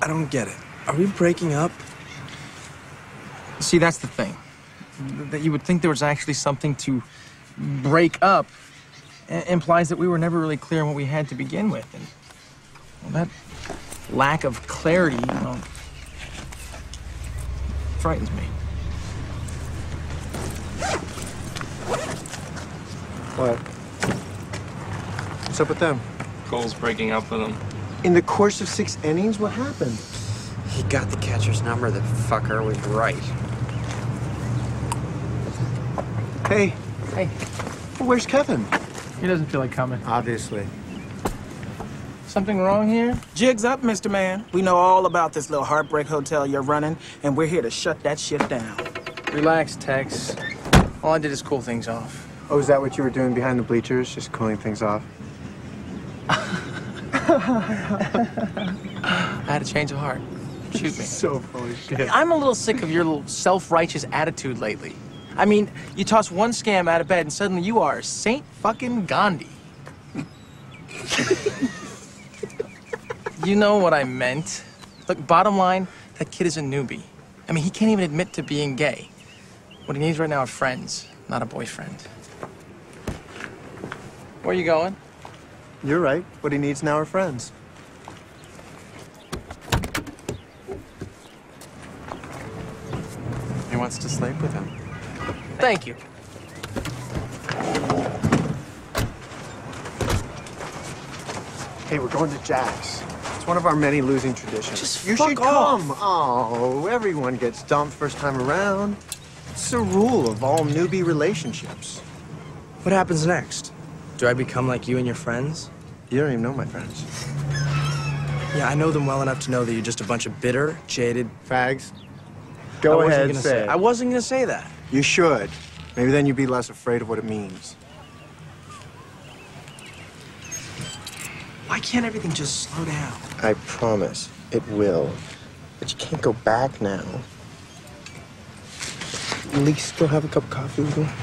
I don't get it. Are we breaking up? See, that's the thing. That you would think there was actually something to break up implies that we were never really clear on what we had to begin with. And well, that lack of clarity, frightens me. What? What's up with them? Cole's breaking up with him. In the course of 6 innings, what happened? He got the catcher's number. The fucker was right. Hey. Hey. Well, where's Kevin? He doesn't feel like coming. Obviously. Something wrong here? Jig's up, Mr. Man. We know all about this little heartbreak hotel you're running, and we're here to shut that shit down. Relax, Tex. All I did is cool things off. Oh, is that what you were doing behind the bleachers? Just cooling things off? I had a change of heart. Shoot me. So full of shit. I'm a little sick of your little self-righteous attitude lately. I mean, you toss one scam out of bed and suddenly you are Saint fucking Gandhi. You know what I meant. Look, bottom line, that kid is a newbie. I mean, he can't even admit to being gay. What he needs right now are friends, not a boyfriend. Where are you going? You're right. What he needs now are friends. He wants to sleep with him. Thank you. Hey, we're going to Jack's. It's one of our many losing traditions. Just you fuck should off. come. Oh, everyone gets dumped first time around. It's a rule of all newbie relationships. What happens next? Do I become like you and your friends? You don't even know my friends. Yeah, I know them well enough to know that you're just a bunch of bitter, jaded... Fags. Go ahead, say it. I wasn't gonna say that. You should. Maybe then you'd be less afraid of what it means. Why can't everything just slow down? I promise it will. But you can't go back now. At least go have a cup of coffee with me.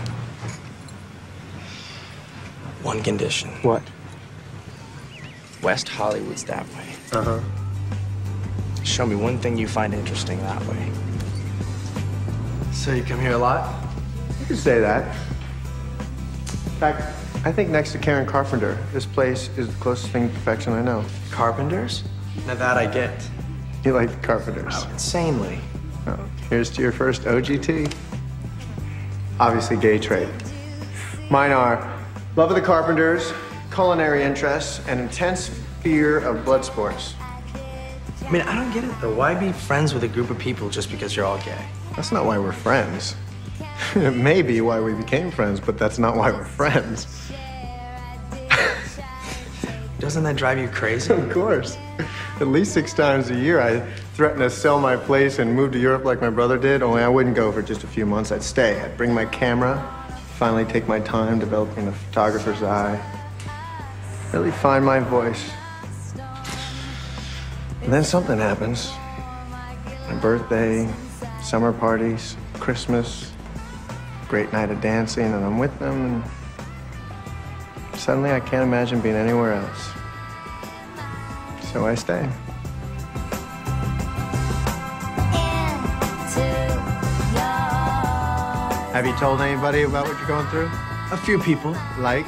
One condition. What? West Hollywood's that way. Uh-huh. Show me one thing you find interesting that way. So you come here a lot? You can say that. In fact, I think next to Karen Carpenter, this place is the closest thing to perfection I know. Carpenters? Now that I get. You like the Carpenters? Oh, insanely. Oh, here's to your first OGT. Obviously gay trait. Mine are love of the Carpenters, culinary interests, and intense fear of blood sports. I mean, I don't get it though. Why be friends with a group of people just because you're all gay? That's not why we're friends. It may be why we became friends, but that's not why we're friends. Doesn't that drive you crazy? Of course. At least 6 times a year, I threatened to sell my place and move to Europe like my brother did, only I wouldn't go for just a few months. I'd stay. I'd bring my camera, finally take my time developing the photographer's eye, really find my voice. And then something happens. My birthday, summer parties, Christmas, great night of dancing, and I'm with them, and suddenly I can't imagine being anywhere else. So I stay. Have you told anybody about what you're going through? A few people. Like?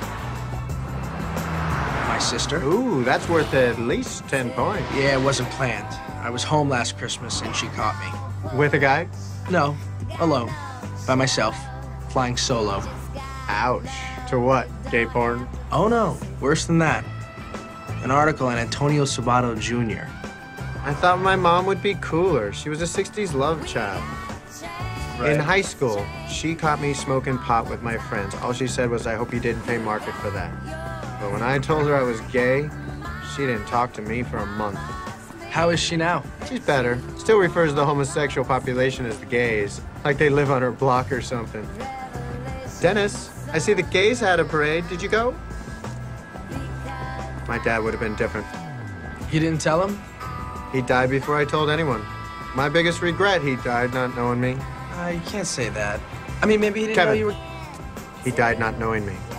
My sister. Ooh, that's worth at least 10 points. Yeah, it wasn't planned. I was home last Christmas and she caught me. With a guy? No, alone. By myself. Flying solo. Ouch. To what? Gay porn? Oh no, worse than that. An article on Antonio Sabato Jr. I thought my mom would be cooler. She was a 60s love child. Right. In high school, she caught me smoking pot with my friends. All she said was, I hope you didn't pay market for that. But when I told her I was gay, she didn't talk to me for a month. How is she now? She's better. Still refers to the homosexual population as the gays, like they live on her block or something. Dennis, I see the gays had a parade. Did you go? My dad would have been different. You didn't tell him? He died before I told anyone. My biggest regret, he died not knowing me. You can't say that. I mean, maybe he didn't know Kevin. you were... He died not knowing me.